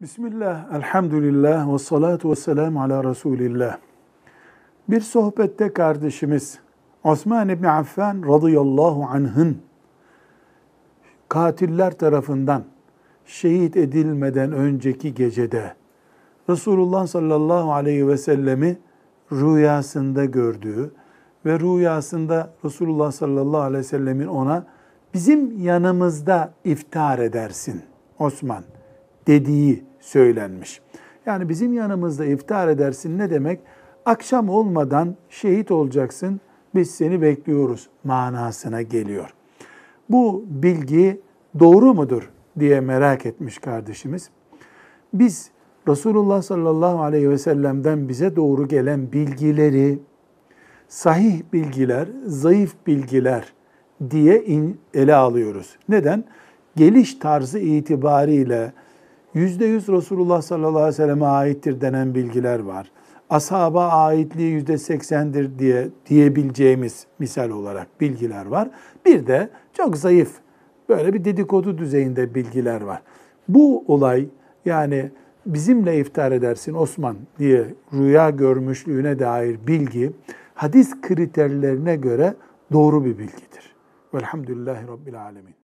Bismillah, elhamdülillah ve salatu ve selamu ala Resulillah. Bir sohbette kardeşimiz Osman İbni Affan radıyallahu anh'ın katiller tarafından şehit edilmeden önceki gecede Resulullah sallallahu aleyhi ve sellemi rüyasında gördüğü ve rüyasında Resulullah sallallahu aleyhi ve sellemin ona bizim yanımızda iftar edersin Osman dediği söylenmiş. Yani bizim yanımızda iftar edersin ne demek? Akşam olmadan şehit olacaksın, biz seni bekliyoruz manasına geliyor. Bu bilgi doğru mudur diye merak etmiş kardeşimiz. Biz Resulullah sallallahu aleyhi ve sellem'den bize doğru gelen bilgileri sahih bilgiler, zayıf bilgiler diye ele alıyoruz. Neden? Geliş tarzı itibariyle %100 Resulullah sallallahu aleyhi ve selleme aittir denen bilgiler var. Ashaba aitliği %80'dir diyebileceğimiz misal olarak bilgiler var. Bir de çok zayıf, böyle bir dedikodu düzeyinde bilgiler var. Bu olay, yani bizimle iftar edersin Osman diye rüya görmüşlüğüne dair bilgi, hadis kriterlerine göre doğru bir bilgidir. Velhamdülillahi Rabbil Alemin.